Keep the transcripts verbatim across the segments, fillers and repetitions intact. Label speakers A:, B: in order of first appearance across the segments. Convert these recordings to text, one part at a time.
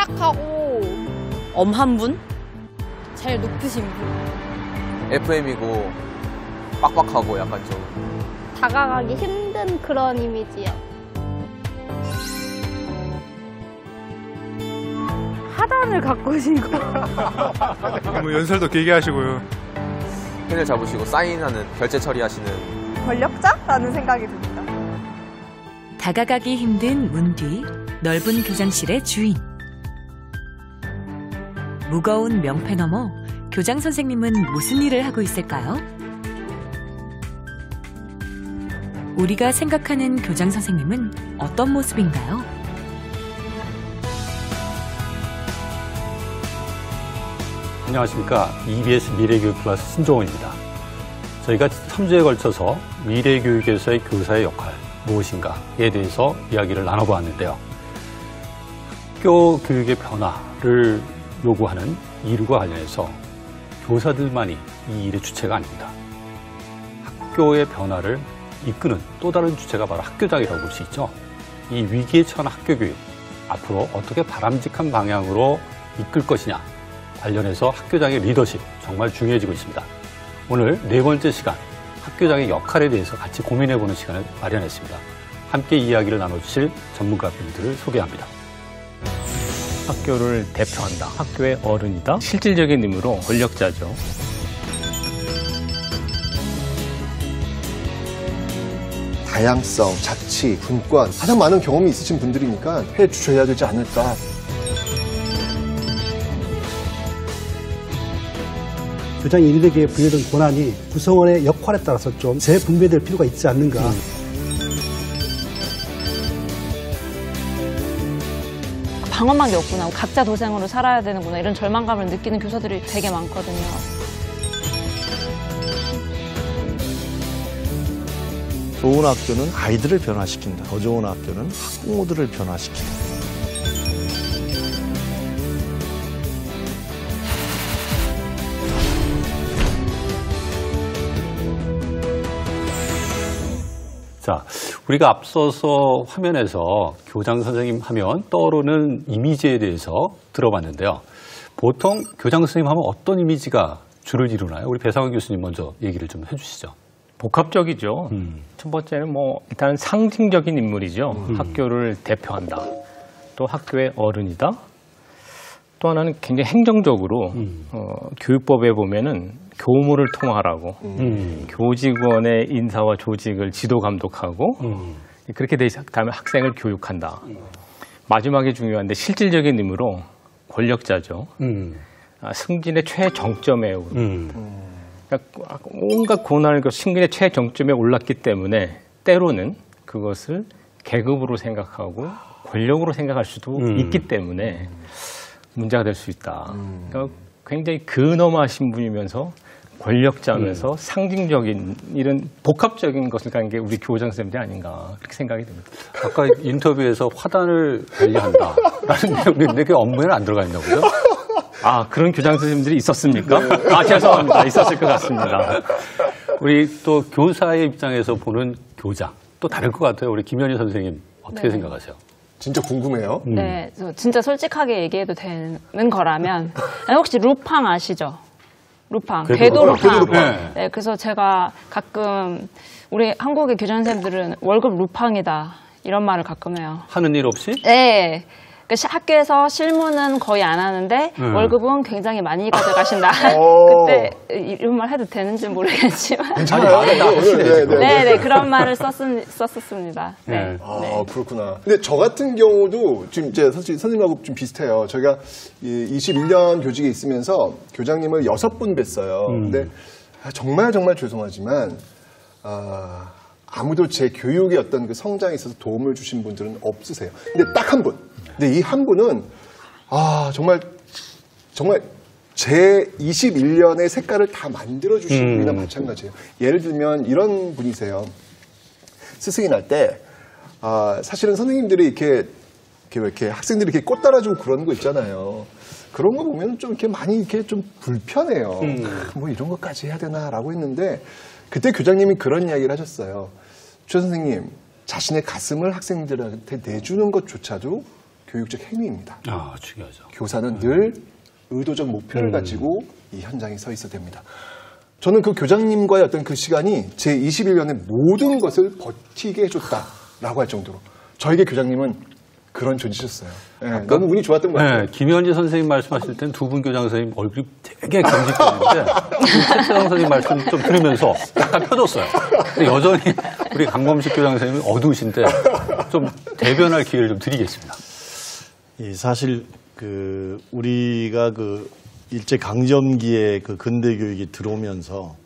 A: 딱딱하고
B: 엄한 분?
A: 제일 높으신 분.
C: 에프엠이고 빡빡하고 약간 좀
A: 다가가기 힘든 그런 이미지요.
B: 하단을 가꾸시고
D: 뭐 연설도 길게 하시고요.
C: 펜을 잡으시고 사인하는 결제 처리하시는
E: 권력자라는 생각이 듭니다.
F: 다가가기 힘든 문 뒤 넓은 교장실의 주인. 무거운 명패 너머 교장 선생님은 무슨 일을 하고 있을까요? 우리가 생각하는 교장 선생님은 어떤 모습인가요?
G: 안녕하십니까. 이비에스 미래교육 플러스 신종원입니다. 저희가 삼 주에 걸쳐서 미래교육에서의 교사의 역할 무엇인가에 대해서 이야기를 나눠보았는데요. 학교 교육의 변화를 요구하는 이유와 관련해서 교사들만이 이 일의 주체가 아닙니다. 학교의 변화를 이끄는 또 다른 주체가 바로 학교장이라고 볼 수 있죠. 이 위기에 처한 학교 교육, 앞으로 어떻게 바람직한 방향으로 이끌 것이냐 관련해서 학교장의 리더십 정말 중요해지고 있습니다. 오늘 네 번째 시간 학교장의 역할에 대해서 같이 고민해보는 시간을 마련했습니다. 함께 이야기를 나눠주실 전문가분들을 소개합니다.
H: 학교를 대표한다. 학교의 어른이다. 실질적인 의미로 권력자죠.
I: 다양성, 자치, 분권 가장 많은 경험이 있으신 분들이니까 해주셔야 되지 않을까.
J: 교장 일에게 부여된 권한이 구성원의 역할에 따라서 좀 재분배될 필요가 있지 않는가. 음.
B: 방언만 게 없구나, 각자 도생으로 살아야 되는구나, 이런 절망감을 느끼는 교사들이 되게 많거든요.
K: 좋은 학교는 아이들을 변화시킨다. 더 좋은 학교는 학부모들을 변화시킨다.
G: 자, 우리가 앞서서 화면에서 교장 선생님 하면 떠오르는 이미지에 대해서 들어봤는데요. 보통 교장 선생님 하면 어떤 이미지가 주를 이루나요? 우리 배상원 교수님 먼저 얘기를 좀 해주시죠.
H: 복합적이죠. 음. 첫 번째는 뭐 일단 상징적인 인물이죠. 음. 학교를 대표한다. 또 학교의 어른이다. 또 하나는 굉장히 행정적으로 음. 어, 교육법에 보면은 교무를 통할하고 음. 교직원의 인사와 조직을 지도 감독하고 음. 그렇게 돼 다음에 학생을 교육한다. 음. 마지막에 중요한데 실질적인 의미로 권력자죠. 음. 아, 승진의 최정점에 오른. 음. 그러니까 온갖 고난을 그 승진의 최정점에 올랐기 때문에 때로는 그것을 계급으로 생각하고 권력으로 생각할 수도 음. 있기 때문에 문제가 될 수 있다. 음. 그러니까 굉장히 근엄하신 분이면서 권력자면서 음. 상징적인 이런 복합적인 것을 가는 게 우리 교장 선생님들이 아닌가 그렇게 생각이 듭니다.
G: 아까 인터뷰에서 화단을 관리한다라는 내용인데 그게 업무에는 안 들어가 있나 보죠?
H: 아, 그런 교장 선생님들이 있었습니까? 네. 아, 죄송합니다. 있었을 것 같습니다.
G: 우리 또 교사의 입장에서 보는 교장 또 다를 것 같아요. 우리 김현희 선생님 어떻게 네. 생각하세요?
I: 진짜 궁금해요.
B: 음. 네, 진짜 솔직하게 얘기해도 되는 거라면 혹시 루팡 아시죠? 루팡, 궤도 루팡. 네. 네, 그래서 제가 가끔 우리 한국의 교장 선생님들은 월급 루팡이다 이런 말을 가끔 해요.
G: 하는 일 없이?
B: 네. 그러니까 학교에서 실무는 거의 안 하는데 음. 월급은 굉장히 많이 가져가신다. 그때 이런 말 해도 되는지 모르겠지만.
I: 괜찮아요.
B: 네, 네, 네, 그런 말을 썼음, 썼었습니다. 네.
I: 네. 아, 네. 그렇구나. 근데 저 같은 경우도 지금 이제 사실 선생님하고 좀 비슷해요. 저희가 이십일 년 교직에 있으면서 교장님을 여섯 분 뵀어요. 음. 근데 정말 정말 죄송하지만 아, 아무도 제 교육의 어떤 그 성장에 있어서 도움을 주신 분들은 없으세요. 근데 딱 한 분. 근데 이 한 분은 아 정말 정말 제 이십일 년의 색깔을 다 만들어 주신 음. 분이나 마찬가지예요. 예를 들면 이런 분이세요. 스승이 날 때 아, 사실은 선생님들이 이렇게 이렇게, 이렇게 학생들이 이렇게 꽃 따라주고 그러는 거 있잖아요. 그런 거 보면 좀 이렇게 많이 이렇게 좀 불편해요. 음. 뭐 이런 것까지 해야 되나라고 했는데 그때 교장님이 그런 이야기를 하셨어요. 조 선생님, 자신의 가슴을 학생들한테 내주는 것조차도 교육적 행위입니다.
G: 아, 중요하죠.
I: 교사는 늘 의도적 목표를
G: 음.
I: 가지고 이 현장에 서 있어야 됩니다. 저는 그 교장님과의 어떤 그 시간이 제 이십일 년의 모든 것을 버티게 해줬다라고 할 정도로 저에게 교장님은 그런 존재셨어요. 네, 너무 운이 좋았던 것 같아요.
G: 네, 김현지 선생님 말씀하실 땐 두 분 교장 선생님 얼굴이 되게 경직되는데 최태성 선생님 말씀 좀 들으면서 약간 펴졌어요. 근데 여전히 우리 강범식 교장 선생님은 어두우신데 좀 대변할 기회를 좀 드리겠습니다.
K: 이 사실 그 우리가 그 일제 강점기에 그 근대 교육이 들어오면서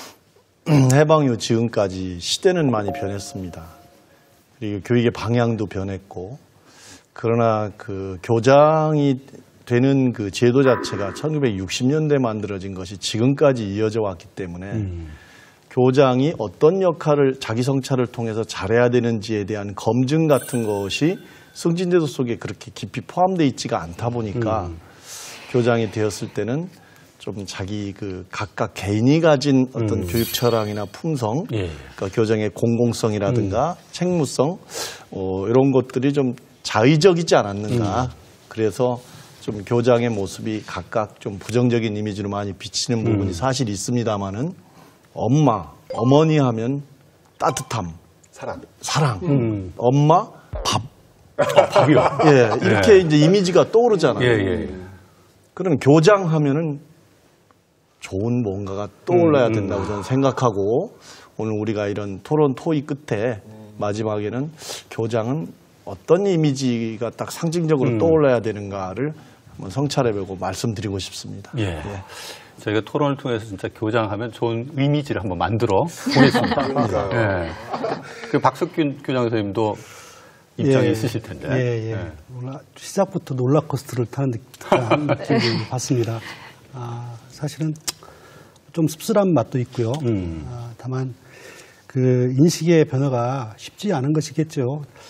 K: 해방 이후 지금까지 시대는 많이 변했습니다. 그리고 교육의 방향도 변했고, 그러나 그 교장이 되는 그 제도 자체가 천구백육십 년대에 만들어진 것이 지금까지 이어져 왔기 때문에 음. 교장이 어떤 역할을 자기 성찰을 통해서 잘해야 되는지에 대한 검증 같은 것이 승진제도 속에 그렇게 깊이 포함되어 있지가 않다 보니까 음. 교장이 되었을 때는 좀 자기 그 각각 개인이 가진 어떤 음. 교육 철학이나 품성, 예. 그러니까 교장의 공공성이라든가 음. 책무성, 어, 이런 것들이 좀 자의적이지 않았는가. 음. 그래서 좀 교장의 모습이 각각 좀 부정적인 이미지로 많이 비치는 부분이 음. 사실 있습니다만은 엄마, 어머니 하면 따뜻함,
I: 사랑,
K: 사랑,
G: 음.
K: 엄마, 밥.
G: 어, 밥이요?
K: 예, 이렇게
G: 예.
K: 이제 이미지가 떠오르잖아요.
G: 예, 예.
K: 그럼 교장 하면은 좋은 뭔가가 떠올라야 된다고 저는 생각하고, 오늘 우리가 이런 토론 토의 끝에 마지막에는 교장은 어떤 이미지가 딱 상징적으로 음. 떠올라야 되는가를 한번 성찰해보고 말씀드리고 싶습니다.
G: 예. 예. 저희가 토론을 통해서 진짜 교장하면 좋은 이미지를 한번 만들어 보겠습니다. 예. 그 박석균 교장 선생님도 입장이
J: 예.
G: 있으실 텐데.
J: 예, 예.
G: 예.
J: 시작부터 롤러코스터를 타는 듯한 느낌을 받습니다. 아, 사실은 좀 씁쓸한 맛도 있고요.
G: 음.
J: 아, 다만 그 인식의 변화가 쉽지 않은 것이겠죠.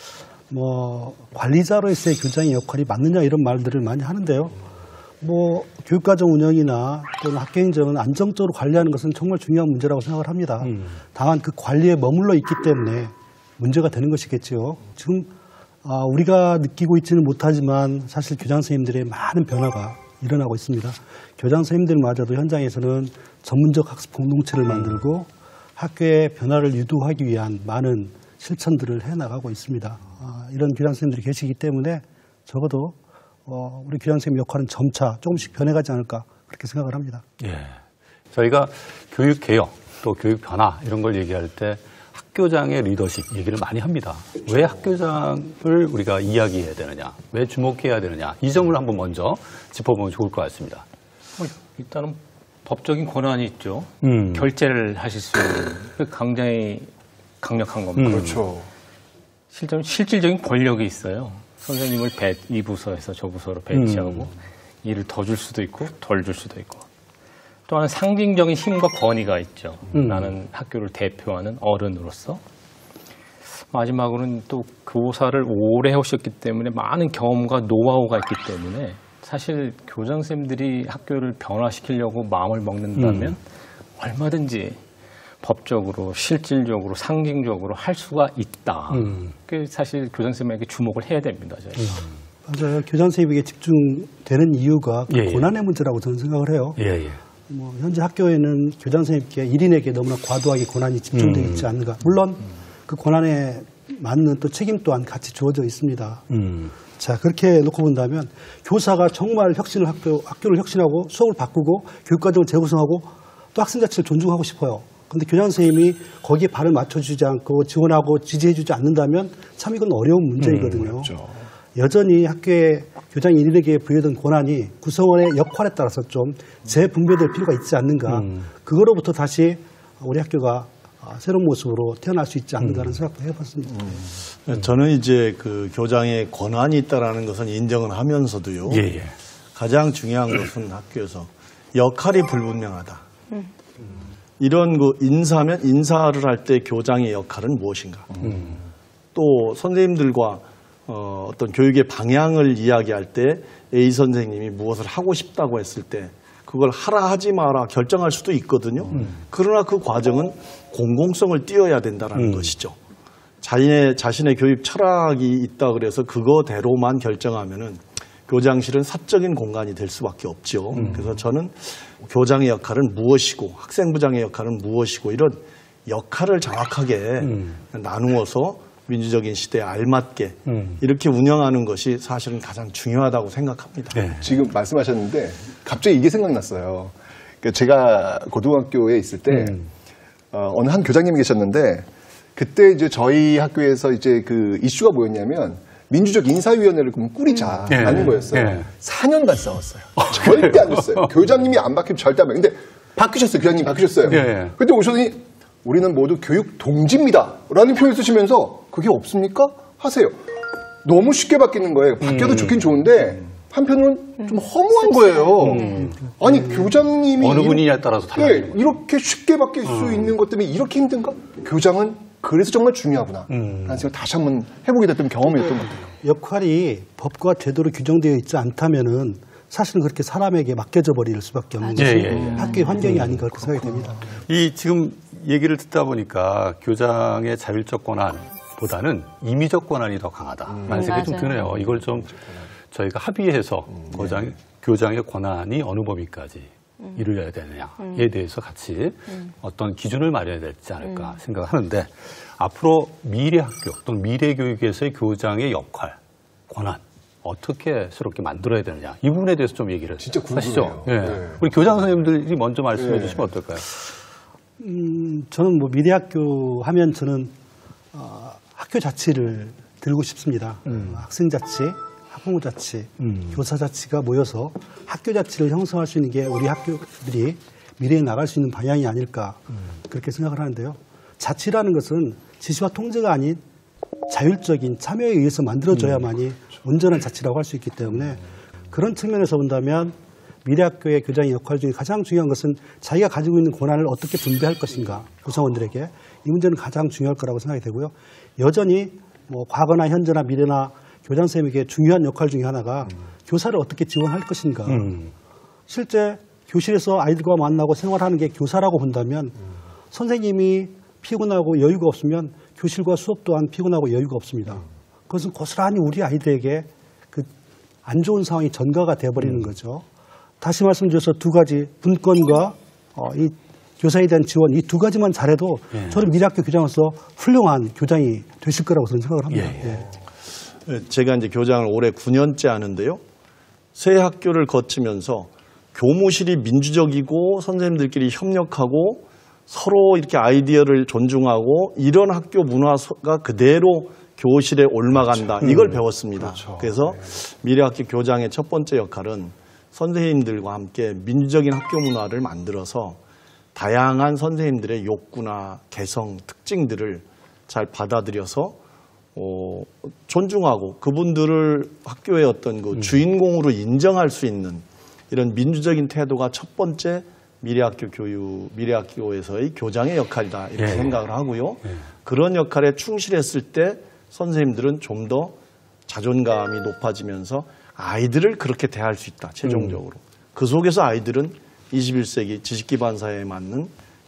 J: 뭐 관리자로서의 교장의 역할이 맞느냐 이런 말들을 많이 하는데요. 뭐 교육과정 운영이나 또는 학교 행정은 안정적으로 관리하는 것은 정말 중요한 문제라고 생각을 합니다. 음. 다만 그 관리에 머물러 있기 때문에 문제가 되는 것이겠죠. 지금 아, 우리가 느끼고 있지는 못하지만 사실 교장 선생님들의 많은 변화가 일어나고 있습니다. 교장 선생님들마저도 현장에서는 전문적 학습 공동체를 만들고 학교의 변화를 유도하기 위한 많은 실천들을 해나가고 있습니다. 아, 이런 교장 선생님들이 계시기 때문에 적어도 어, 우리 교장 선생님 역할은 점차 조금씩 변해가지 않을까 그렇게 생각을 합니다.
G: 예, 저희가 교육 개혁 또 교육 변화 이런 걸 얘기할 때 학교장의 리더십 얘기를 많이 합니다. 왜 학교장을 우리가 이야기해야 되느냐, 왜 주목해야 되느냐, 이 점을 한번 먼저 짚어보면 좋을 것 같습니다.
H: 뭐, 일단은 법적인 권한이 있죠.
G: 음.
H: 결재를 하실 수 있는 그 굉장히 강력한 겁니다.
I: 음. 그렇죠.
H: 실전, 실질적인 권력이 있어요. 선생님을 배, 이 부서에서 저 부서로 배치하고 음. 일을 더 줄 수도 있고 덜 줄 수도 있고, 또한 상징적인 힘과 권위가 있죠. 음. 나는 학교를 대표하는 어른으로서. 마지막으로는 또 교사를 오래 해오셨기 때문에 많은 경험과 노하우가 있기 때문에 사실 교장선생님들이 학교를 변화시키려고 마음을 먹는다면 음. 얼마든지 법적으로, 실질적으로, 상징적으로 할 수가 있다. 음. 그 사실 교장선생님에게 주목을 해야 됩니다. 저희.
J: 음. 맞아요. 교장선생님에게 집중되는 이유가 그
G: 예, 예.
J: 고난의 문제라고 저는 생각을 해요.
G: 예, 예.
J: 뭐 현재 학교에는 교장선생님께 일 인에게 너무나 과도하게 고난이 집중되어 있지 않는가. 물론 그 고난에 맞는 또 책임 또한 같이 주어져 있습니다.
G: 음.
J: 자, 그렇게 놓고 본다면 교사가 정말 혁신을 학교, 학교를 혁신하고 수업을 바꾸고 교육과정을 재구성하고 또 학생 자체를 존중하고 싶어요. 그런데 교장 선생님이 거기에 발을 맞춰주지 않고 지원하고 지지해주지 않는다면 참 이건 어려운 문제이거든요.
I: 음, 그렇죠.
J: 여전히 학교에 교장 일 인에게 부여된 권한이 구성원의 역할에 따라서 좀 재분배될 필요가 있지 않는가. 음. 그거로부터 다시 우리 학교가 새로운 모습으로 태어날 수 있지 않는가라는 음. 생각도 해봤습니다.
K: 음. 저는 이제 그 교장의 권한이 있다라는 것은 인정을 하면서도요.
G: 예, 예.
K: 가장 중요한 것은 학교에서 역할이 불분명하다. 음. 이런 그 인사면 인사를 할 때 교장의 역할은 무엇인가. 음. 또 선생님들과 어, 어떤 교육의 방향을 이야기할 때 A 선생님이 무엇을 하고 싶다고 했을 때 그걸 하라 하지 마라 결정할 수도 있거든요. 음. 그러나 그 과정은 공공성을 띄어야 된다는 음. 것이죠. 자신의, 자신의 교육 철학이 있다 그래서 그거대로만 결정하면은 교장실은 사적인 공간이 될 수밖에 없죠. 음. 그래서 저는 교장의 역할은 무엇이고 학생부장의 역할은 무엇이고 이런 역할을 정확하게 음. 나누어서 민주적인 시대에 알맞게 음. 이렇게 운영하는 것이 사실은 가장 중요하다고 생각합니다.
I: 네. 지금 말씀하셨는데 갑자기 이게 생각났어요. 그러니까 제가 고등학교에 있을 때 음. 어, 어느 한 교장님이 계셨는데 그때 이제 저희 학교에서 이제 그 이슈가 뭐였냐면 민주적 인사위원회를 그럼 꾸리자라는 네. 거였어요. 네. 사 년간 싸웠어요. 절대 안 됐어요. 교장님이 안 바뀌면 절대 안 바뀌어요. 근데 바뀌셨어요. 교장님 바뀌셨어요. 네. 근데 오셨더니 우리는 모두 교육 동지입니다. 라는 표현을 쓰시면서 그게 없습니까? 하세요. 너무 쉽게 바뀌는 거예요. 바뀌어도 음. 좋긴 좋은데 한편으로는 좀 허무한 거예요. 음. 아니 음. 교장님이
G: 어느 분이냐에 따라서 달라요.
I: 네, 이렇게 쉽게 바뀔 수 음. 있는 것 때문에 이렇게 힘든가? 교장은 그래서 정말 중요하구나. 음. 라는 생각 다시 한번 해보게 됐던 경험이었던 것 같아요.
J: 역할이 법과 제도로 규정되어 있지 않다면은 사실은 그렇게 사람에게 맡겨져 버릴 수밖에 없는 것이 예, 예, 예. 학교의 환경이 음. 아닌가 그렇게 생각이 됩니다.
G: 이 지금 얘기를 듣다 보니까 교장의 자율적 권한보다는 임의적 권한이 더 강하다라는 음. 생각이 좀 드네요. 이걸 좀 저희가 합의해서 음. 교장, 교장의 권한이 어느 범위까지 음. 이루어야 되느냐에 음. 대해서 같이 음. 어떤 기준을 마련해야 되지 않을까 음. 생각하는데 앞으로 미래 학교 또는 미래 교육에서의 교장의 역할, 권한 어떻게 새롭게 만들어야 되느냐 이 부분에 대해서 좀 얘기를
I: 진짜
G: 하시죠. 네. 네. 우리 교장 선생님들이 먼저 말씀해 네. 주시면 어떨까요?
J: 음, 저는 뭐 미래 학교 하면 저는 어, 학교 자치를 들고 싶습니다. 음. 학생 자치, 학부모 자치, 음. 교사 자치가 모여서 학교 자치를 형성할 수 있는 게 우리 학교들이 미래에 나갈 수 있는 방향이 아닐까 음. 그렇게 생각을 하는데요. 자치라는 것은 지시와 통제가 아닌 자율적인 참여에 의해서 만들어져야만이 음. 온전한 자치라고 할 수 있기 때문에 그런 측면에서 본다면 미래 학교의 교장의 역할 중에 가장 중요한 것은 자기가 가지고 있는 권한을 어떻게 분배할 것인가 구성원들에게 이 문제는 가장 중요할 거라고 생각이 되고요. 여전히 뭐 과거나 현재나 미래나 교장 선생님에게 중요한 역할 중에 하나가 음. 교사를 어떻게 지원할 것인가. 음. 실제 교실에서 아이들과 만나고 생활하는 게 교사라고 본다면 음. 선생님이 피곤하고 여유가 없으면 교실과 수업 또한 피곤하고 여유가 없습니다. 그것은 고스란히 우리 아이들에게 그 안 좋은 상황이 전가가 돼버리는 음. 거죠. 다시 말씀드려서 두 가지 분권과 어, 이 교사에 대한 지원 이 두 가지만 잘해도 예. 저는 미래 학교 교장으로서 훌륭한 교장이 되실 거라고 저는 생각을 합니다. 예.
K: 예. 제가 이제 교장을 올해 구 년째 하는데요. 새 학교를 거치면서 교무실이 민주적이고 선생님들끼리 협력하고 서로 이렇게 아이디어를 존중하고 이런 학교 문화가 그대로 교실에 옮아간다. 그렇죠. 이걸 음. 배웠습니다. 그렇죠. 그래서 미래학교 교장의 첫 번째 역할은 선생님들과 함께 민주적인 학교 문화를 만들어서 다양한 선생님들의 욕구나 개성, 특징들을 잘 받아들여서 어, 존중하고 그분들을 학교의 어떤 그 음. 주인공으로 인정할 수 있는 이런 민주적인 태도가 첫 번째 미래학교 교육, 미래학교에서의 교장의 역할이다 이렇게 예. 생각을 하고요. 예. 그런 역할에 충실했을 때 선생님들은 좀 더 자존감이 높아지면서 아이들을 그렇게 대할 수 있다, 최종적으로. 음. 그 속에서 아이들은 이십일 세기 지식기반 사회에 맞는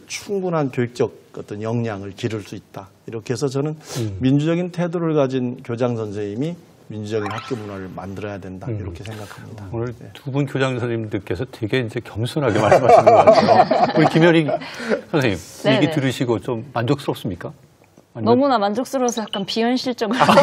K: 충분한 교육적 어떤 역량을 기를 수 있다. 이렇게 해서 저는 음. 민주적인 태도를 가진 교장 선생님이 민주적인 학교 문화를 만들어야 된다. 음. 이렇게 생각합니다.
G: 오늘 네. 두 분 교장 선생님들께서 되게 이제 겸손하게 말씀하시는 것 같아요. 우리 김현희 선생님,
B: 네네.
G: 얘기 들으시고 좀 만족스럽습니까? 아니면...
B: 너무나 만족스러워서 약간 비현실적으로. 아,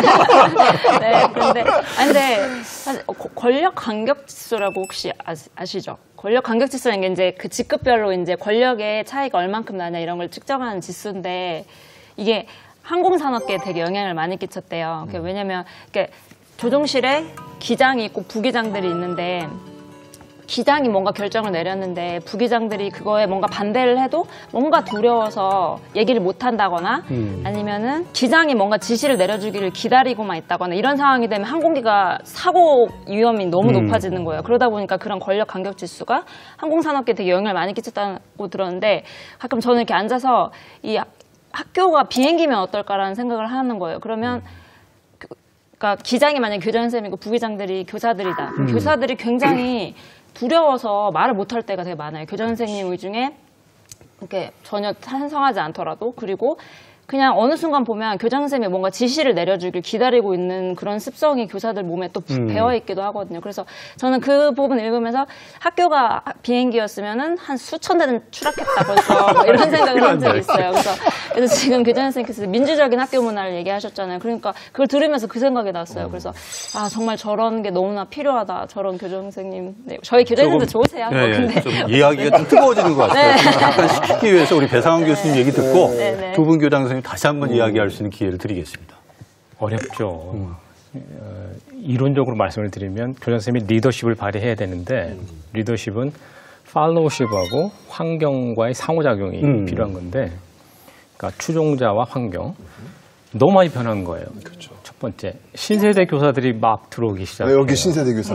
B: 네, 근데, 아니, 근데, 권력 간격 지수라고 혹시 아시죠? 권력 간격 지수라는 게 이제 그 직급별로 이제 권력의 차이가 얼만큼 나냐 이런 걸 측정하는 지수인데 이게 항공산업계에 되게 영향을 많이 끼쳤대요. 음. 왜냐면, 조종실에 기장이 있고 부기장들이 있는데 기장이 뭔가 결정을 내렸는데 부기장들이 그거에 뭔가 반대를 해도 뭔가 두려워서 얘기를 못 한다거나 음. 아니면은 기장이 뭔가 지시를 내려주기를 기다리고만 있다거나 이런 상황이 되면 항공기가 사고 위험이 너무 음. 높아지는 거예요. 그러다 보니까 그런 권력 간격 지수가 항공산업계에 되게 영향을 많이 끼쳤다고 들었는데 가끔 저는 이렇게 앉아서 이 학교가 비행기면 어떨까라는 생각을 하는 거예요. 그러면 음. 그, 그러니까 기장이 만약에 교장 선생님이고 부기장들이 교사들이다. 음. 교사들이 굉장히 두려워서 말을 못할 때가 되게 많아요. 교장 선생님 중에 이렇게 전혀 찬성하지 않더라도 그리고 그냥 어느 순간 보면 교장 선생님이 뭔가 지시를 내려주길 기다리고 있는 그런 습성이 교사들 몸에 또
G: 음.
B: 배어 있기도 하거든요. 그래서 저는 그 부분 읽으면서 학교가 비행기였으면은 한 수천 대는 추락했다 벌써 뭐 이런 생각을 한 적이 있어요. 그래서, 그래서 지금 교장 선생님께서 민주적인 학교 문화를 얘기하셨잖아요. 그러니까 그걸 들으면서 그 생각이 났어요. 그래서 아 정말 저런 게 너무나 필요하다. 저런 교장 선생님. 네, 저희 교장 선생님도 좋으세요.
G: 네,
B: 근데
G: 좀 이야기가 좀 뜨거워지는 것 같아요.
B: 네.
G: 약간 시키기 위해서 우리 배상원 교수님 얘기 듣고
B: 네, 네.
G: 두 분 교장 선생님 다시 한번 이야기할 수 있는 기회를 드리겠습니다.
H: 어렵죠. 음. 어, 이론적으로 말씀을 드리면 교장 선생님이 리더십을 발휘해야 되는데 음. 리더십은 팔로우십하고 환경과의 상호작용이 음. 필요한 건데 그러니까 추종자와 환경 너무 많이 변한 거예요.
I: 그렇죠.
H: 첫 번째 신세대 교사들이 막 들어오기 시작해요.
I: 아, 여기 신세대 교사.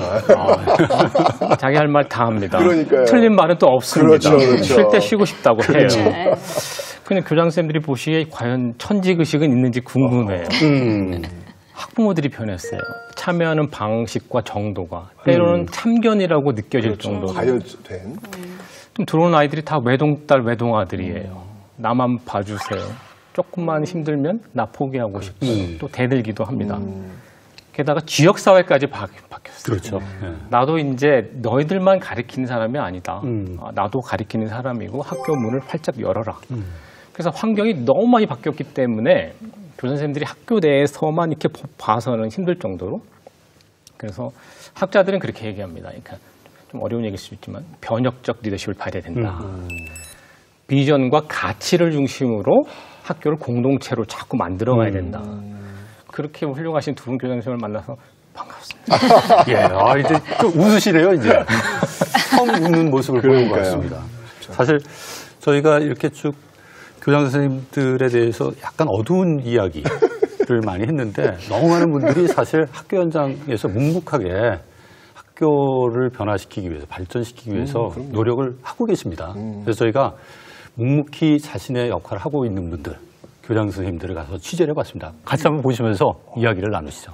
H: 아, 자기 할 말 다 합니다.
I: 그러니까요.
H: 틀린 말은 또 없습니다.
I: 그렇죠, 그렇죠.
H: 쉴 때 쉬고 싶다고
I: 그렇죠.
H: 해요. 그냥 교장 선생님들이 보시기에 과연 천지의식은 있는지 궁금해요.
G: 음.
H: 학부모들이 변했어요. 참여하는 방식과 정도가 때로는
G: 음.
H: 참견이라고 느껴질
I: 그렇죠.
H: 정도로.
I: 과열된.
H: 좀 들어오는 아이들이 다 외동딸, 외동아들이에요. 나만 봐주세요. 조금만 힘들면 나 포기하고 싶고
G: 음.
H: 또 대들기도 합니다. 게다가 지역사회까지 바, 바뀌었어요.
G: 그렇죠. 네.
H: 나도 이제 너희들만 가리키는 사람이 아니다.
G: 음.
H: 아, 나도 가리키는 사람이고 학교 문을 활짝 열어라.
G: 음.
H: 그래서 환경이 너무 많이 바뀌었기 때문에 교사 선생님들이 학교 내에서만 이렇게 봐서는 힘들 정도로 그래서 학자들은 그렇게 얘기합니다. 그러니까 좀 어려운 얘기일 수 있지만 변혁적 리더십을 발휘해야 된다.
G: 음.
H: 비전과 가치를 중심으로 학교를 공동체로 자꾸 만들어가야 된다. 음. 그렇게 훌륭하신 두 분 교장 선생님을 만나서 반갑습니다.
G: 예, 아, 이제 좀 웃으시네요, 이제. 처음 웃는 모습을 보는 것 같습니다. 사실 저희가 이렇게 쭉 교장 선생님들에 대해서 약간 어두운 이야기를 많이 했는데 너무 많은 분들이 사실 학교 현장에서 묵묵하게 학교를 변화시키기 위해서, 발전시키기 위해서 음, 노력을 하고 계십니다. 음. 그래서 저희가 묵묵히 자신의 역할을 하고 있는 분들, 교장 선생님들을 가서 취재를 해봤습니다. 같이 한번 보시면서 이야기를 나누시죠.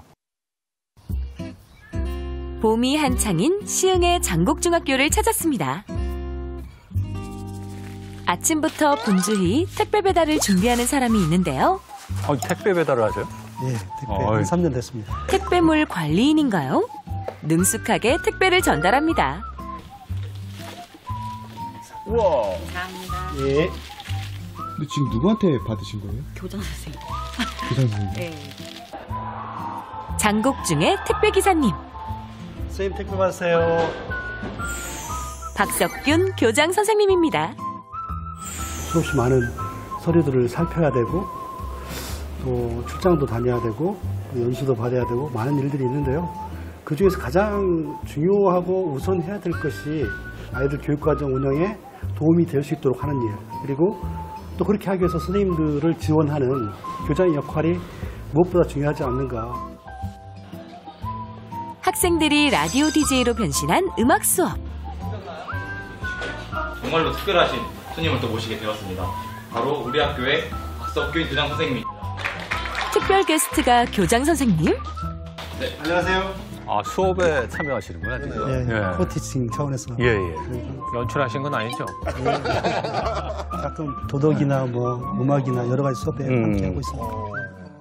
F: 봄이 한창인 시흥의 장곡중학교를 찾았습니다. 아침부터 분주히 택배 배달을 준비하는 사람이 있는데요.
G: 어, 택배 배달을 하세요?
J: 예, 택배 한 삼 년 됐습니다.
F: 택배물 관리인인가요? 능숙하게 택배를 전달합니다.
I: 우와.
L: 감사합니다.
I: 예.
L: 근데 지금 누구한테 받으신 거예요?
F: 교장 선생님.
L: 교장 선생님.
F: 네. 장곡중의 택배 기사님.
J: 선생님 택배 받으세요.
F: 박석균 교장 선생님입니다.
J: 수없이 많은 서류들을 살펴야 되고 또 출장도 다녀야 되고 연수도 받아야 되고 많은 일들이 있는데요. 그중에서 가장 중요하고 우선해야 될 것이 아이들 교육과정 운영에 도움이 될 수 있도록 하는 일, 그리고 또 그렇게 하기 위해서 선생님들을 지원하는 교장의 역할이 무엇보다 중요하지 않는가.
F: 학생들이 라디오 디제이로 변신한 음악 수업.
M: 정말로 특별하신 손님을 또 모시게 되었습니다. 바로 우리 학교의 박석균 교장 선생님입니다.
F: 특별 게스트가 교장 선생님?
M: 네.
I: 안녕하세요.
G: 아, 수업에 참여하시는구나, 지금.
J: 예,
G: 예.
J: 코티칭 차원에서.
G: 예, 예.
H: 연출하신 건 아니죠?
J: 가끔 도덕이나 뭐 음악이나 여러 가지 수업에
G: 음.
J: 함께하고 있습니다.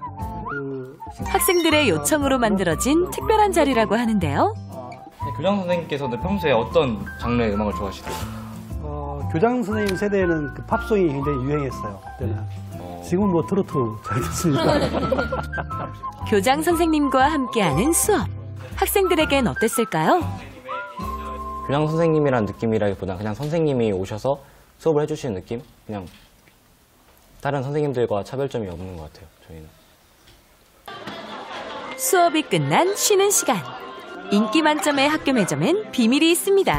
F: 학생들의 요청으로 만들어진 특별한 자리라고 하는데요.
M: 네, 교장 선생님께서는 평소에 어떤 장르의 음악을 좋아하시나요?
J: 어, 교장 선생님 세대에는 그 팝송이 굉장히 유행했어요. 그때는. 어... 지금은 뭐 트로트 잘 됐으니까.
F: 교장 선생님과 함께하는 수업. 학생들에겐 어땠을까요?
N: 교장 선생님이란 느낌이라기보다 그냥 선생님이 오셔서 수업을 해주시는 느낌? 그냥 다른 선생님들과 차별점이 없는 것 같아요, 저희는.
F: 수업이 끝난 쉬는 시간. 인기 만점의 학교 매점엔 비밀이 있습니다.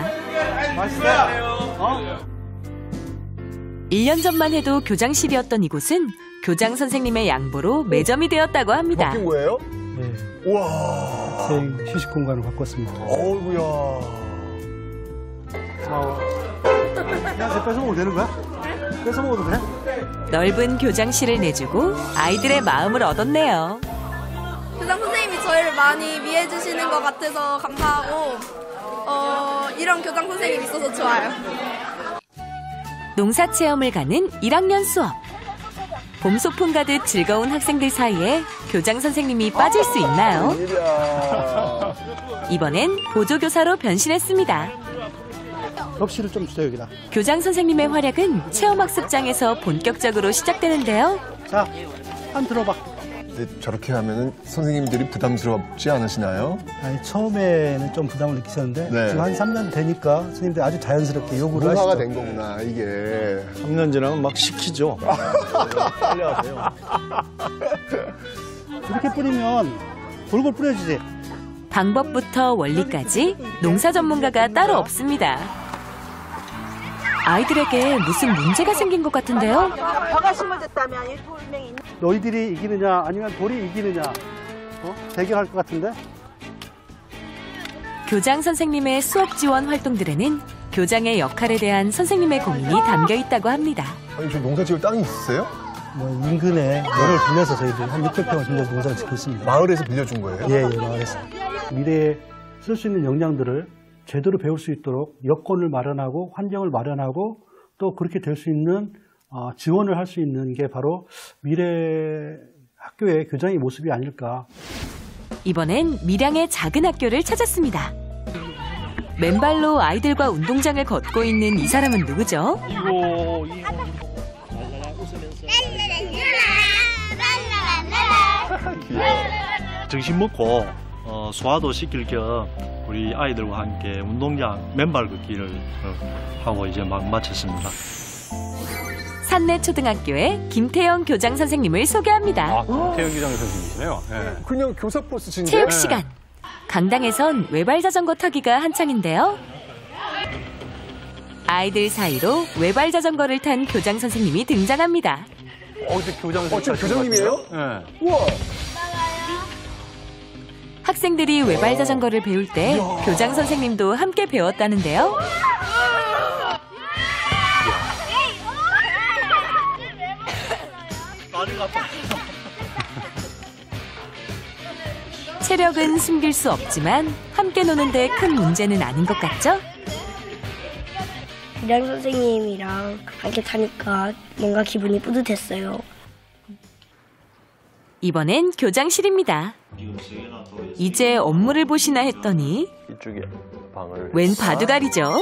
I: 맛있어요.
F: 일 년 전만 해도 교장실이었던 이곳은 교장 선생님의 양보로 매점이 되었다고 합니다.
I: 바뀐 거예요?
J: 네.
I: 우와.
J: 학생 휴식 공간을 바꿨습니다.
I: 어우야.
J: 어. 그냥 제 뺏어 먹어도 되는 거야? 뺏어 먹어도 돼?
F: 넓은 교장실을 내주고 아이들의 마음을 얻었네요.
O: 교장 선생님이 저희를 많이 위해 주시는 것 같아서 감사하고 어, 이런 교장 선생님이 있어서 좋아요.
F: 농사 체험을 가는 일 학년 수업. 봄 소풍 가듯 즐거운 학생들 사이에 교장 선생님이 빠질 수 있나요? 이번엔 보조교사로 변신했습니다.
J: 접시를 좀 주세요, 여기다.
F: 교장 선생님의 활약은 체험학습장에서 본격적으로 시작되는데요.
J: 자, 한 들어봐.
I: 근데 저렇게 하면은 선생님들이 부담스럽지 않으시나요?
J: 아니, 처음에는 좀 부담을 느끼셨는데
I: 네.
J: 지금 한 삼 년 되니까 선생님들이 아주 자연스럽게 요구를 하시죠.
I: 문화가 된 거구나, 이게.
K: 삼 년 지나면 막 시키죠. 빨리 하세요.
J: 이렇게 뿌리면 골골 뿌려지지.
F: 방법부터 원리까지 농사 전문가가 따로 없습니다. 아이들에게 무슨 문제가 생긴 것 같은데요?
P: 벼가 심어졌다면 이 돌멩이
J: 너희들이 이기느냐 아니면 돌이 이기느냐 어? 대결할 것 같은데?
F: 교장 선생님의 수업 지원 활동들에는 교장의 역할에 대한 선생님의 고민이 담겨 있다고 합니다.
I: 아니, 저 농사 지을 땅이 있으세요?
J: 뭐 인근에 면을 빌려서 저희들 한 육백 평을 빌려 농사를 짓고 있습니다.
I: 마을에서 빌려준 거예요?
J: 예, 예, 마을에서. 미래에 쓸 수 있는 역량들을 제대로 배울 수 있도록 여건을 마련하고 환경을 마련하고 또 그렇게 될 수 있는 어, 지원을 할 수 있는 게 바로 미래 학교의 교장의 모습이 아닐까.
F: 이번엔 밀양의 작은 학교를 찾았습니다. 맨발로 아이들과 운동장을 걷고 있는 이 사람은 누구죠?
Q: 이거 이거 점심 먹고 어, 소화도 시킬 겸 우리 아이들과 함께 운동장 맨발 걷기를 어, 하고 이제 막 마쳤습니다.
F: 산내초등학교의 김태영 교장 선생님을 소개합니다.
G: 아, 김태영 교장 선생님이시네요. 네.
I: 그냥 교사 포스신데.
F: 체육 시간. 강당에선 외발 자전거 타기가 한창인데요. 아이들 사이로 외발 자전거를 탄 교장 선생님이 등장합니다.
G: 어, 이제 교장 선생님.
I: 어, 지금 교장님이에요?
G: 네.
I: 우와.
F: 학생들이 외발 자전거를 배울 때
I: 이야.
F: 교장 선생님도 함께 배웠다는데요. 체력은 숨길 수 없지만 함께 노는데 큰 문제는 아닌 것 같죠?
R: 교장 선생님이랑 함께 타니까 뭔가 기분이 뿌듯했어요.
F: 이번엔 교장실입니다. 이제 업무를 보시나 했더니
S: 이쪽에 방을
F: 웬 바둑알이죠?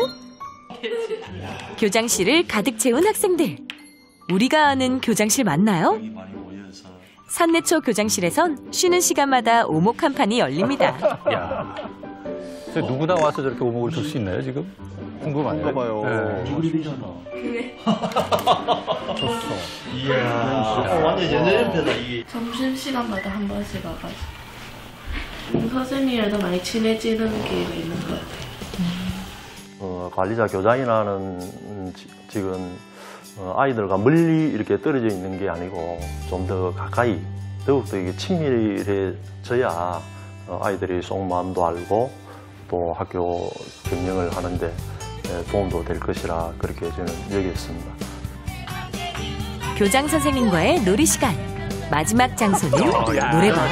F: 교장실을 가득 채운 학생들. 우리가 아는 교장실 맞나요? 산내초 교장실에선 쉬는 시간마다 오목 한 판이 열립니다.
G: 야, 저 누구나 와서 저렇게 오목을 줄 수 있나요, 지금? 궁금하네요.
I: 그런가 봐요.
G: 네.
S: 좋소. 이야, 어, 완전 예전편이다 이게.
T: 점심시간마다 한 번씩 와가지고 음, 선생님이랑도 많이 친해지는 게 있는 것 같아요.
S: 어, 관리자 교장이라는 음, 지, 지금 어, 아이들과 멀리 이렇게 떨어져 있는 게 아니고 좀 더 가까이, 더욱더 이게 친밀해져야 어, 아이들이 속마음도 알고 또 학교 경영을 하는데 도움도 될 것이라 그렇게 저는 여겼습니다.
F: 교장 선생님과의 놀이 시간. 마지막 장소는 노래방.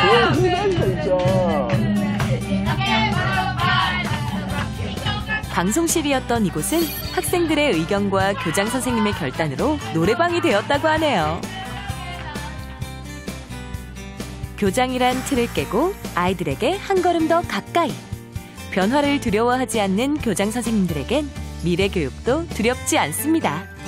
F: 방송실이었던 이곳은 학생들의 의견과 교장 선생님의 결단으로 노래방이 되었다고 하네요. 교장이란 틀을 깨고 아이들에게 한 걸음 더 가까이. 변화를 두려워하지 않는 교장 선생님들에겐 미래 교육도 두렵지 않습니다.